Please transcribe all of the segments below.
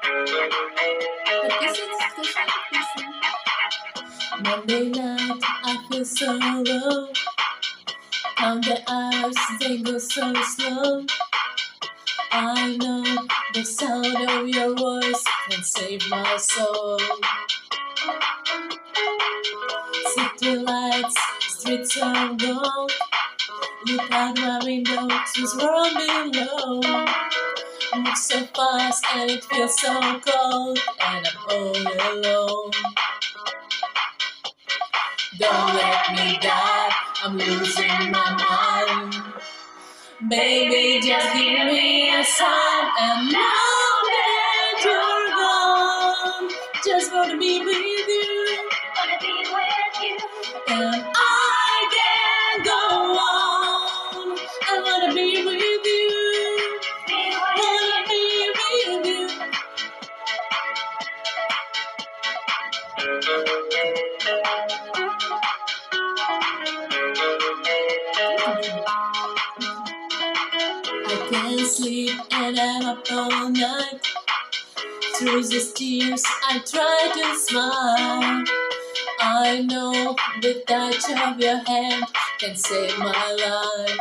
Подписывайтесь, кто еще не подписан. Monday night, I feel so low. Count the hours, they go so slow. I know the sound of your voice can save my soul. City lights, streets of gold. Look out my window, this world below. Move so fast and it feels so cold, and I'm all alone. Don't let me die, I'm losing my mind. Baby, just give me a sign, and now that you're gone, just wanna be with you, and I can't go on. I wanna be with you, wanna be with you. I can't sleep and I'm up all night. Through these tears I try to smile. I know the touch of your hand can save my life.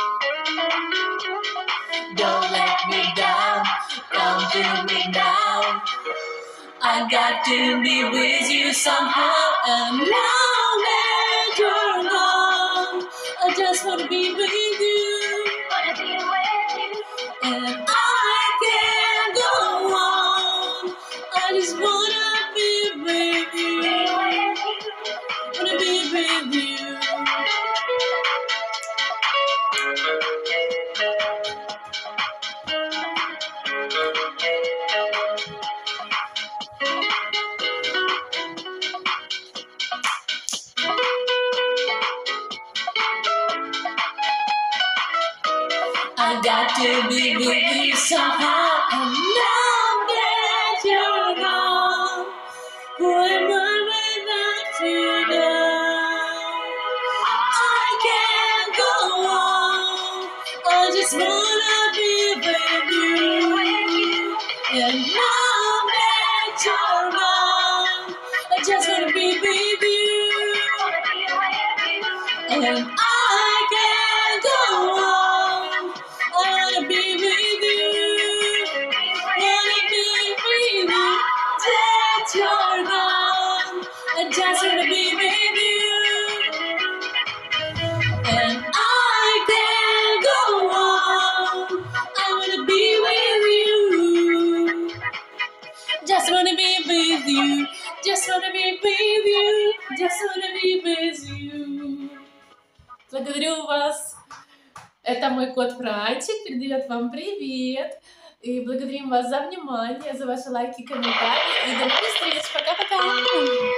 Don't let me down, come to me now. I got to be with you somehow, and now that you're gone, I just wanna be with you, and I can't go on. I just wanna be with you, wanna be with you. I got to be with you somehow, and now that you're gone, who am I without you now? I can't go on, I just wanna be with you, and now that you're gone, I just wanna be with you, and I can't go on. I wanna be with you, wanna be with you, that you're gone. I just wanna be with you, and I can't go on. I wanna be with you, just wanna be with you, just wanna be with you, just wanna be with you. Благодарю вас. Это мой кот Прайчик, передает вам привет. И благодарим вас за внимание, за ваши лайки, комментарии. И до новых встреч. Пока-пока.